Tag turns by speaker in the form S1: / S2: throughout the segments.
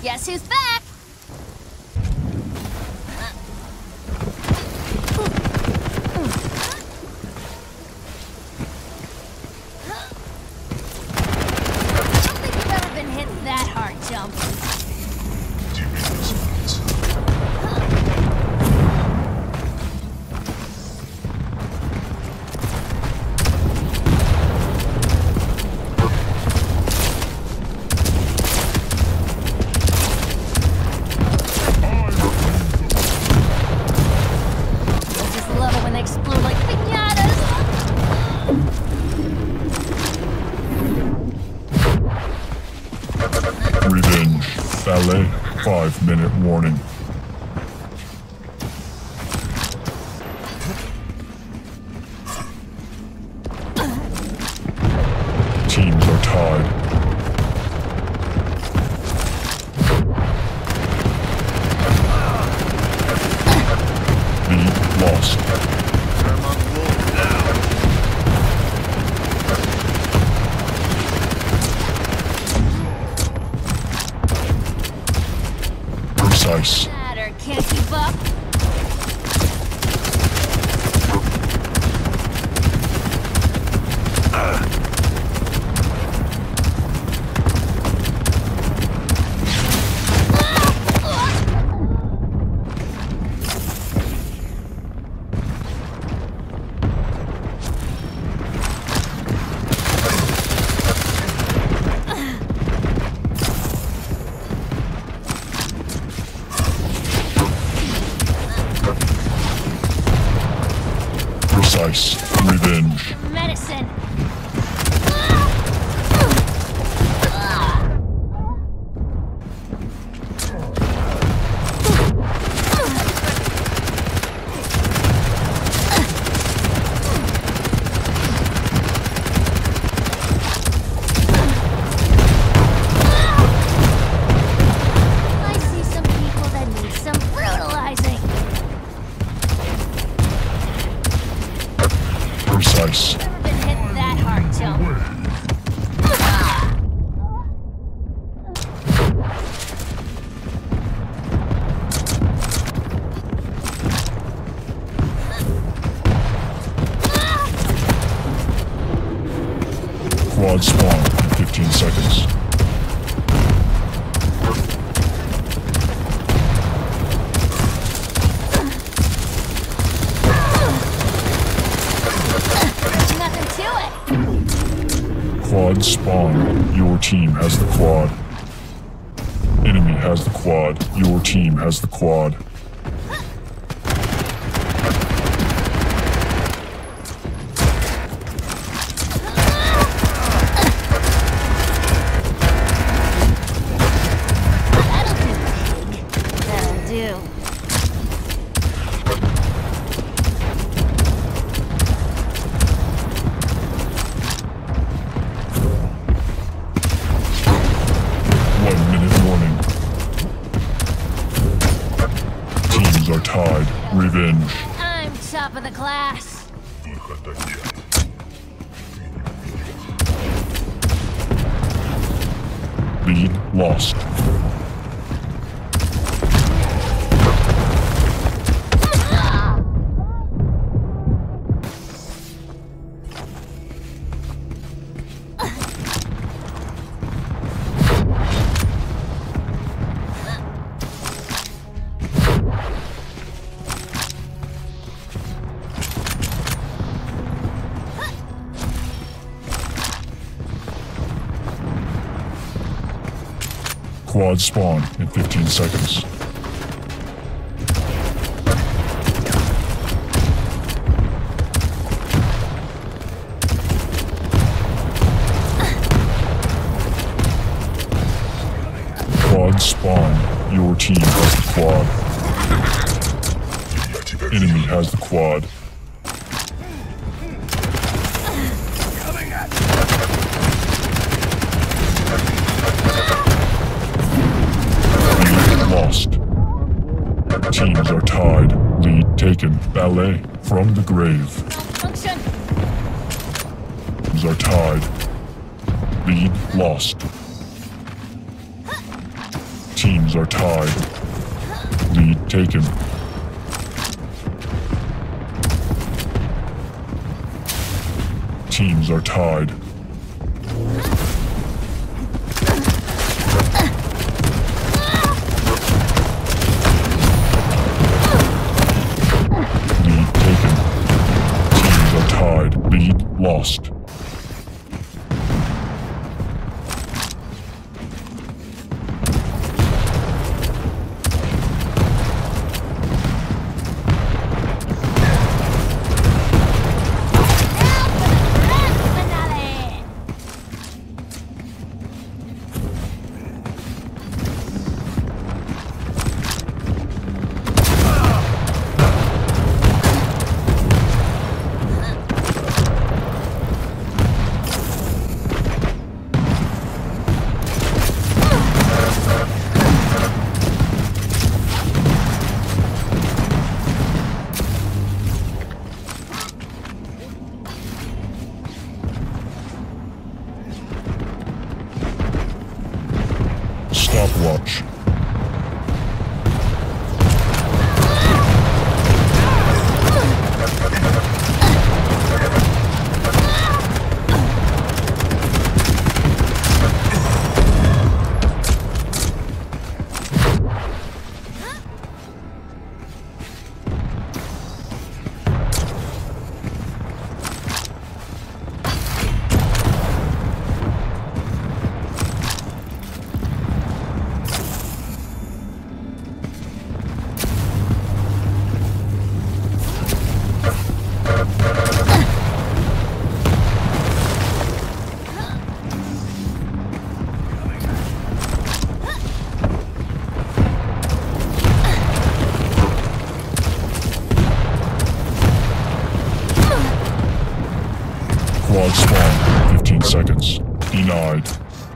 S1: Guess who's back? I don't think you've ever been hit that hard, Jump.
S2: Revenge. Ballet. 5-minute warning. Teams are tied. Lead lost. Precise.
S1: Can't keep up.
S2: Precise. Revenge.
S1: Medicine. I see some people that need some brutalizing.
S2: Precise.
S1: Never been hit that hard, Jump.
S2: Quad spawn in 15 seconds.
S1: Nothing to it.
S2: Quad spawn. Your team has the quad. Enemy has the quad. Your team has the quad.
S1: That'll do.
S2: Warning. Teams are tied. Revenge.
S1: I'm top of the class.
S2: Lead lost. Quad spawn in 15 seconds. Quad spawn. Your team has the quad. Enemy has the quad. Lost. Teams are tied. Lead taken. Ballet from the grave.
S1: Function.
S2: Teams are tied. Lead lost. Teams are tied. Lead taken. Teams are tied. Lead taken. Teams are tied. Lead lost. Stopwatch. Quad spawn, 15 seconds. Denied.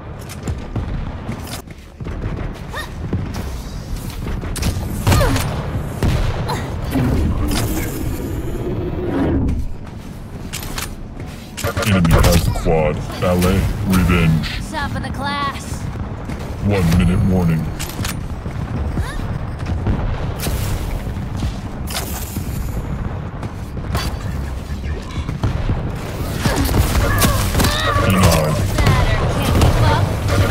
S2: Enemy has the quad. Ballet, revenge.
S1: Top of the class.
S2: 1 minute warning. Denied.
S1: Can't keep up.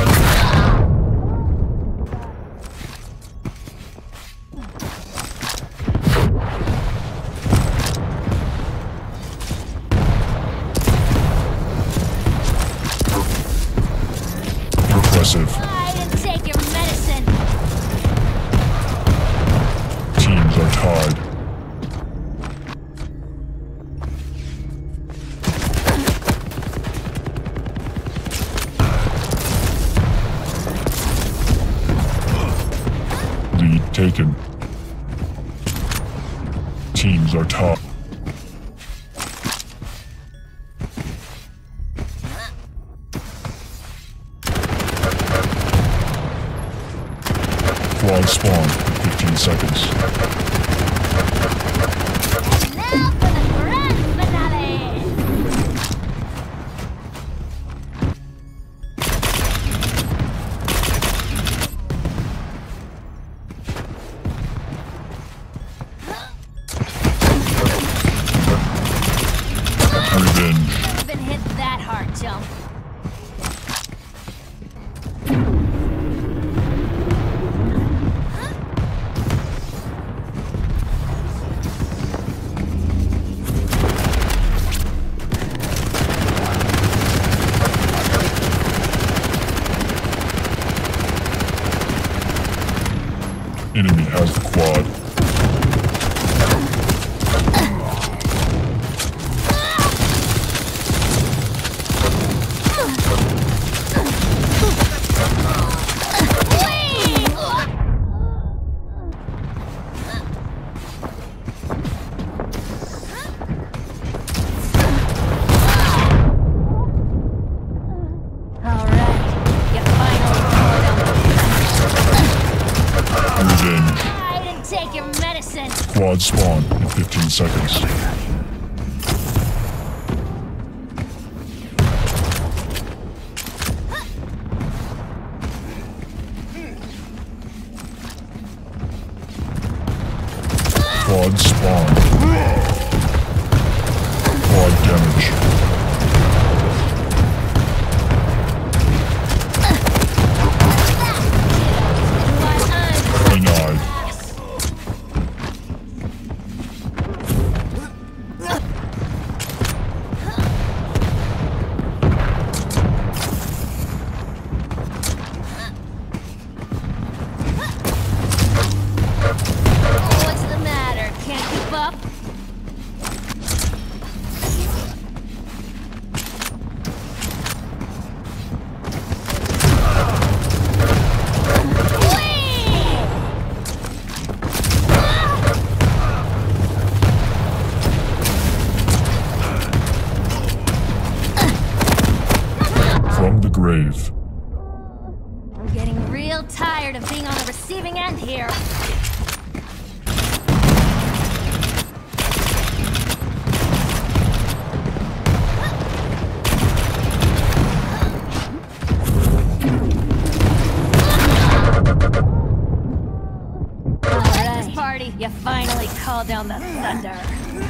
S2: Impressive.
S1: Hide and take your medicine.
S2: Teams are tied. Lead taken. Teams are tied. Quad spawn, 15 seconds.
S1: Now for the grand finale.
S2: Revenge.
S1: Never been hit that hard, chump.
S2: Enemy has the quad. Revenge.
S1: Hide and take your medicine.
S2: Quad spawn in 15 seconds. Quad spawn. Quad damage. Denied.
S1: What's the matter? Can't keep up?
S2: From the grave.
S1: I'm getting real tired of being on the receiving end here. At this party, you finally called down the thunder.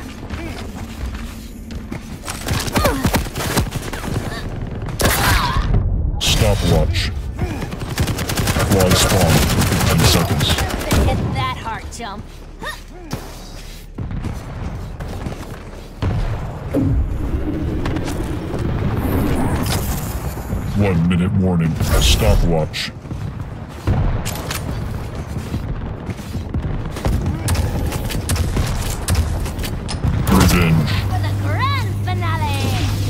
S2: Stopwatch. Quad spawn. 15 seconds.
S1: Hit that heart jump.
S2: 1 minute warning. Stopwatch. Revenge.
S1: For the grand finale!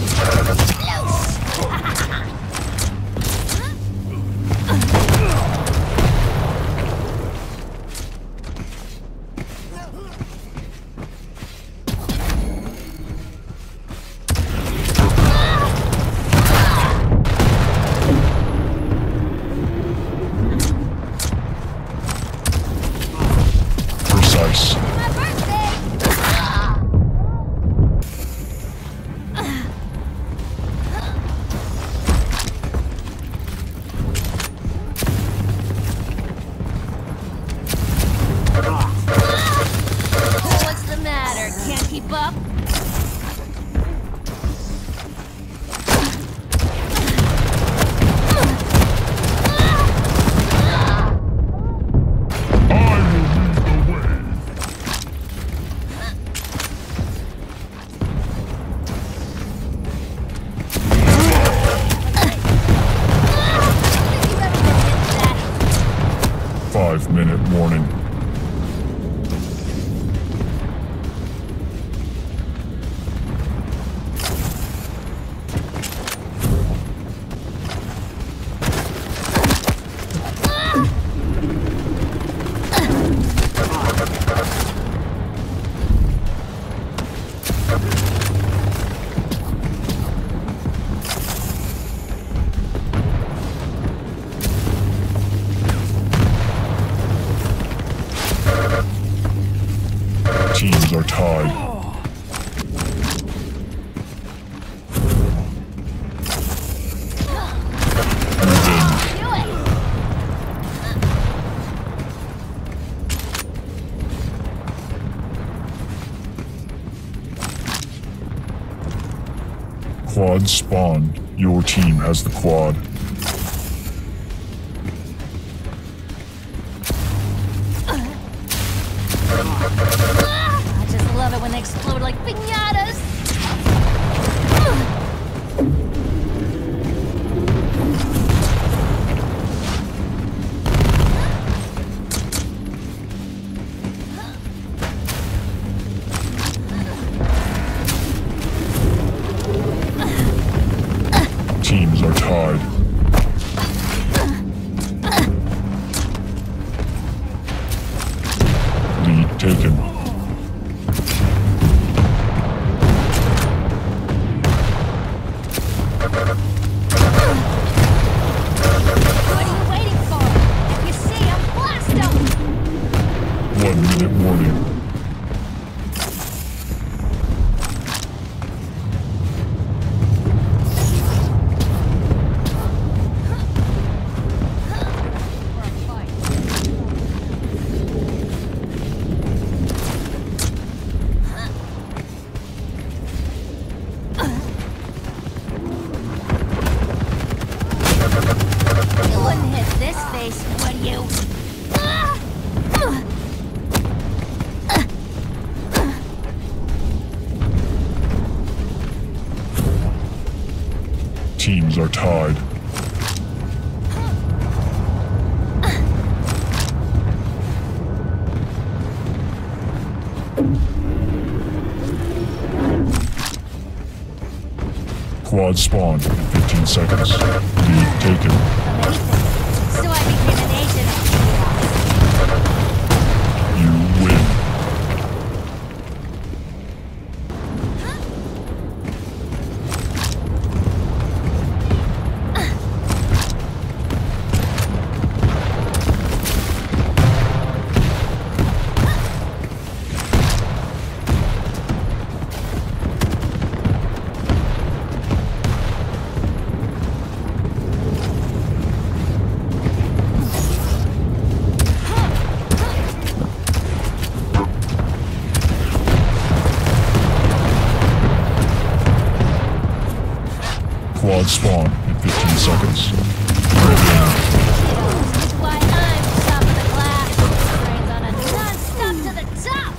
S2: Precise.
S1: My birthday!
S2: 5-minute warning. Teams are tied. Quad spawn. Your team has the quad.
S1: I just love it when they explode like piñatas.
S2: Teams are tied. Lead taken.
S1: What are you waiting for? If you see him, blast him!
S2: 1 minute warning. are tied. Quad spawned in 15 seconds. Lead taken.
S1: Amazing. So I became an agent of chaos.
S2: You win. Quad spawn in 15 seconds.
S1: That's why I'm top of the class. Brains on a non-stop to the top.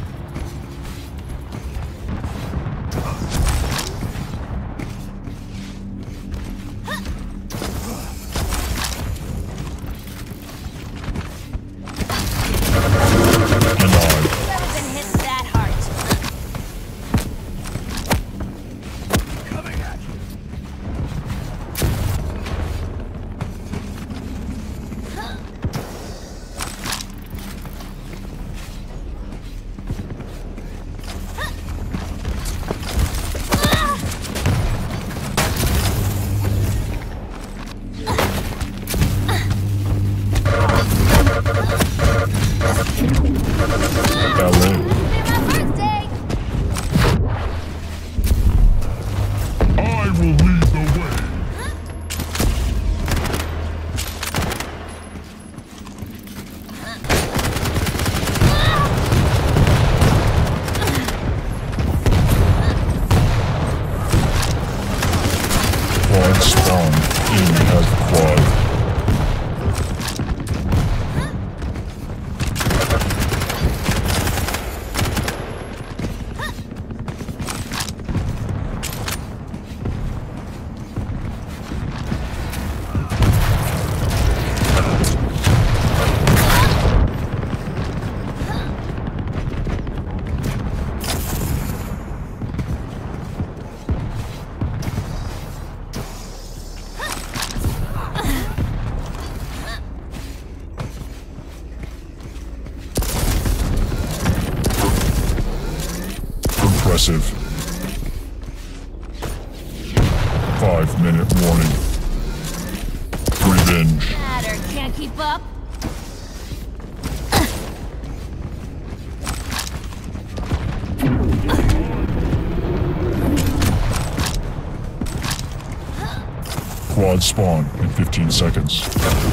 S2: Denied.
S1: Never been hit that hard.
S2: LA.
S1: My birthday.
S2: I will lead the way. Quad spawn. Enemy has the quad. Impressive. 5-minute warning. Revenge.
S1: Matter can't keep up.
S2: Quad spawn in 15 seconds.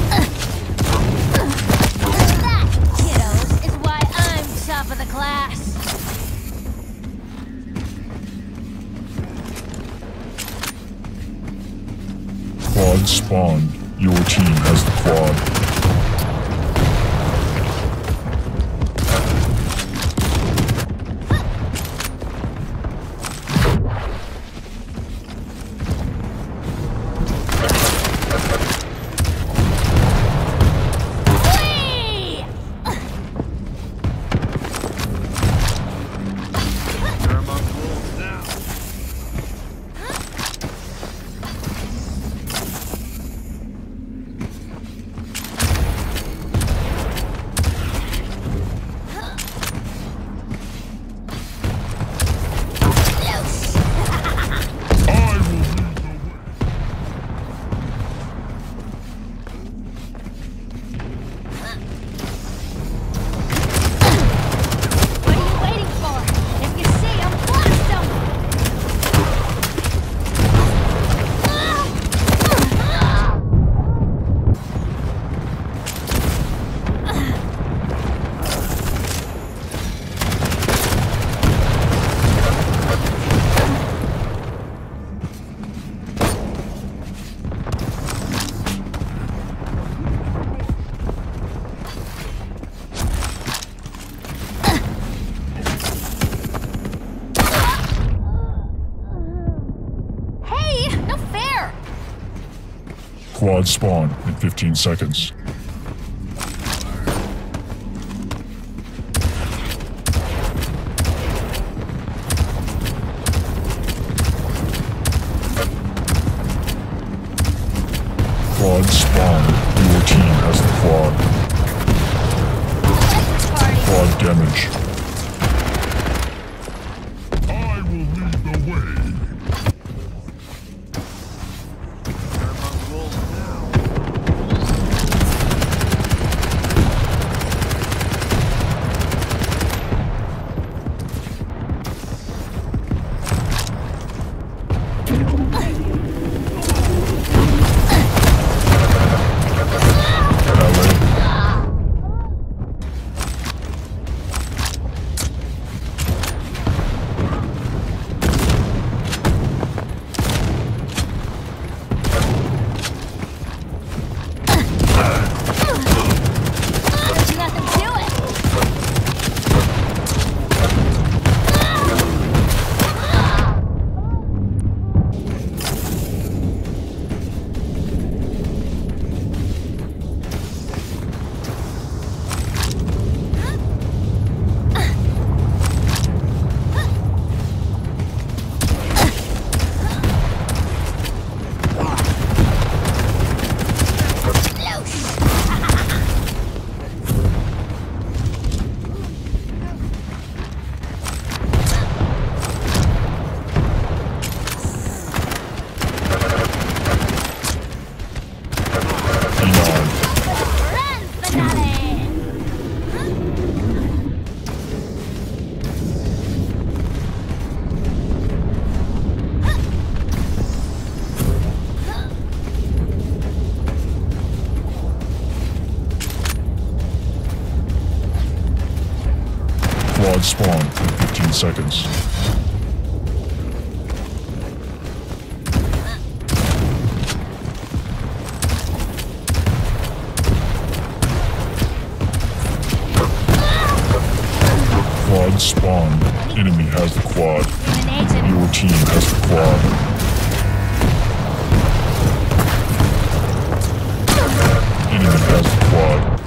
S1: That, kiddos, is why I'm top of the class.
S2: Quad spawned. Your team has the quad.
S1: Whee!
S3: You're among fools now.
S2: Quad spawn in 15 seconds. Quad spawn. Your team has the quad. Quad damage.
S3: I will lead the way. They're among wolves now.
S2: Quad spawn in 15 seconds. Quad spawn. Enemy has the quad. Your team has the quad. Enemy has the quad.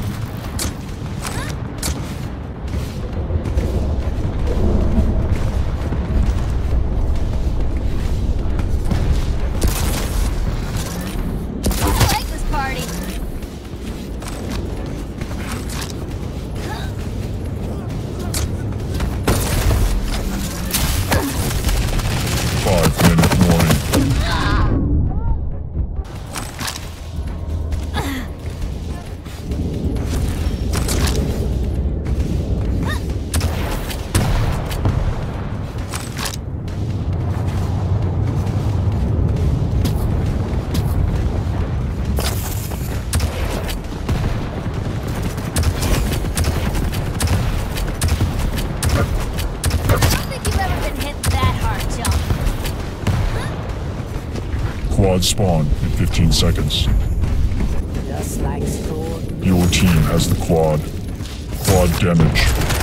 S2: Quad spawn in 15 seconds.
S4: Just like school.
S2: Your team has the quad. Quad damage.